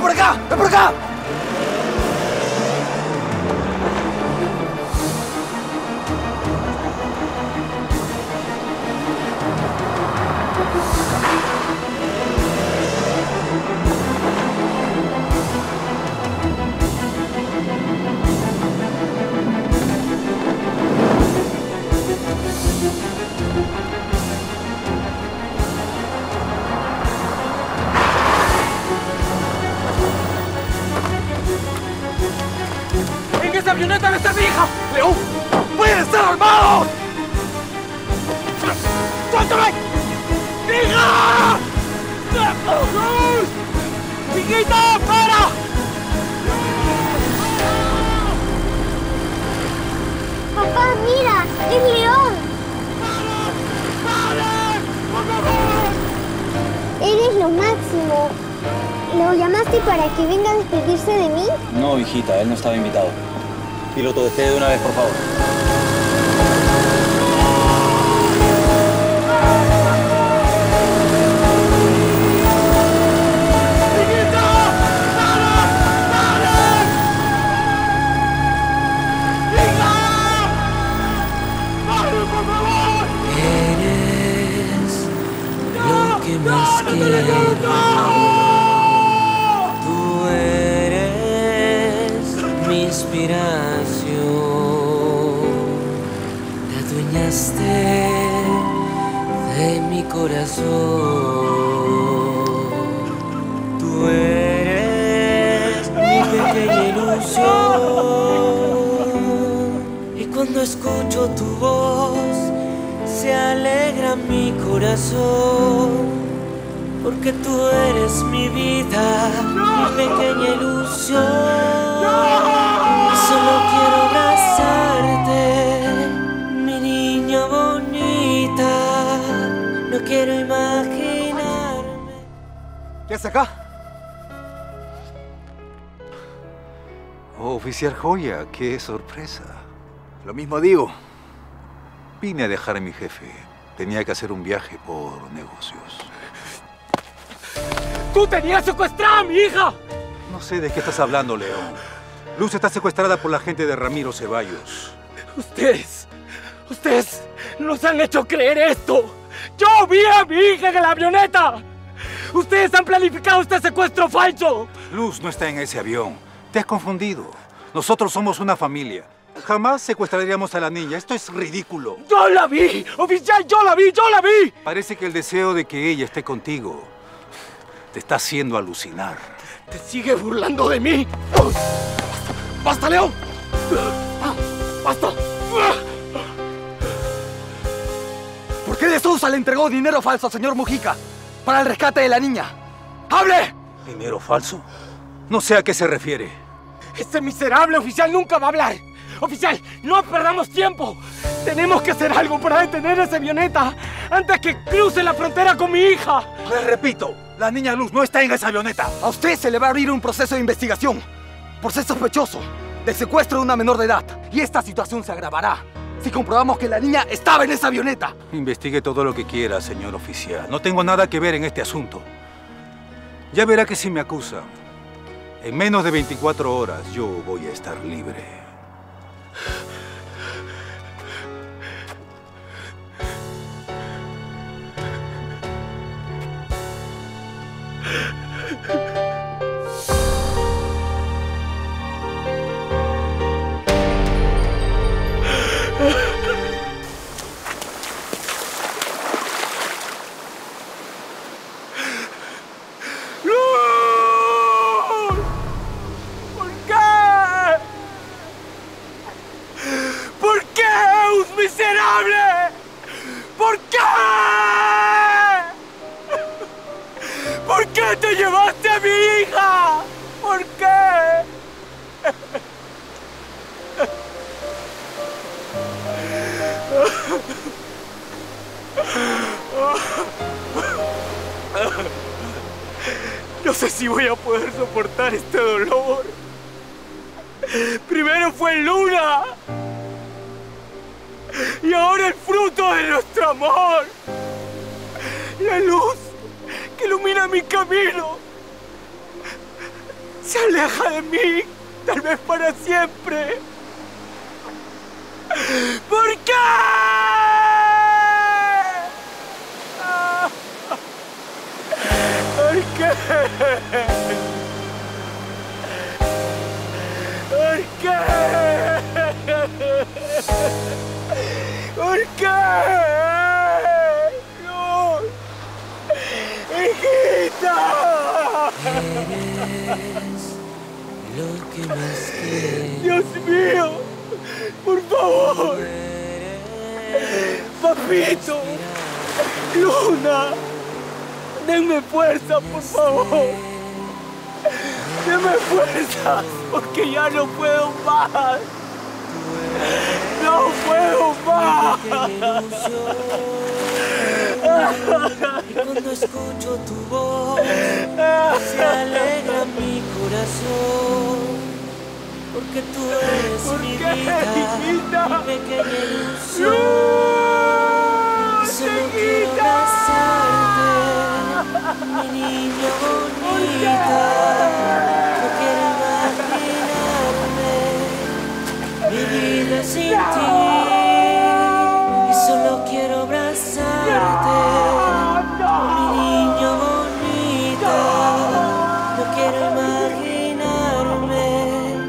por acá! ¡Ven por acá! ¡En esa avioneta debe estar mi hija! ¡León! ¡Pueden estar armados! ¡Suéltame! ¡Hija! ¡Luz! ¡Hijita, para! Papá, mira, es León. ¡Para! ¡Por favor! Eres lo máximo. ¿Lo llamaste para que venga a despedirse de mí? No, hijita, él no estaba invitado. Piloto, despide de una vez, por favor. Más quiero. Tú eres mi inspiración. Te adueñaste de mi corazón. Tú eres mi pequeña ilusión. Y cuando escucho tu voz se alegra mi corazón. Porque tú eres mi vida, mi pequeña ilusión. Y solo quiero abrazarte, mi niña bonita. No quiero imaginarme. ¿Qué hace acá? Oh, oficial Joya, qué sorpresa. Lo mismo digo. Vine a dejar a mi jefe. Tenía que hacer un viaje por negocios. ¡Tú tenías secuestrada a mi hija! No sé de qué estás hablando, León. Luz está secuestrada por la gente de Ramiro Ceballos. Ustedes nos han hecho creer esto. ¡Yo vi a mi hija en la avioneta! ¡Ustedes han planificado este secuestro falso! Luz no está en ese avión. Te has confundido. Nosotros somos una familia. Jamás secuestraríamos a la niña. Esto es ridículo. ¡Yo la vi! ¡Oficial, yo la vi! ¡Yo la vi! Parece que el deseo de que ella esté contigo te está haciendo alucinar. ¿Te sigue burlando de mí? ¡Basta, León! ¡Basta! ¿Por qué De Sousa le entregó dinero falso al señor Mujica para el rescate de la niña? ¡Hable! ¿Dinero falso? No sé a qué se refiere. Ese miserable oficial nunca va a hablar. Oficial, no perdamos tiempo. Tenemos que hacer algo para detener esa avioneta antes que cruce la frontera con mi hija. Les repito, la niña Luz no está en esa avioneta. A usted se le va a abrir un proceso de investigación por ser sospechoso del secuestro de una menor de edad. Y esta situación se agravará si comprobamos que la niña estaba en esa avioneta. Investigue todo lo que quiera, señor oficial. No tengo nada que ver en este asunto. Ya verá que si me acusan, en menos de 24 horas yo voy a estar libre. ¡Miserable! ¿Por qué? ¿Por qué te llevaste a mi hija? ¿Por qué? No sé si voy a poder soportar este dolor. Primero fue Luna. Y ahora el fruto de nuestro amor. La luz que ilumina mi camino. aleja de mí, tal vez para siempre. ¿Por qué? ¿Por qué? ¿Por qué? ¿Por qué? No. ¡Hijita! Eres lo que más quiero. ¡Dios mío! ¡Por favor! ¡Papito! ¡Luna! ¡Denme fuerza, por favor! ¡Denme fuerzas! Porque ya no puedo más. ¡No puedo más! Y cuando escucho tu voz, se alegra mi corazón. Porque tú eres mi vida, hijita? mi pequeña ilusión. Y solo quiero abrazarte, mi niña bonita. No quiero imaginarme mi vida sin ti. Y solo quiero abrazarte, mi niña bonita. No quiero imaginarme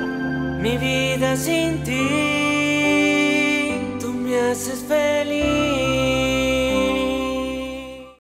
mi vida sin ti. Tú me haces feliz.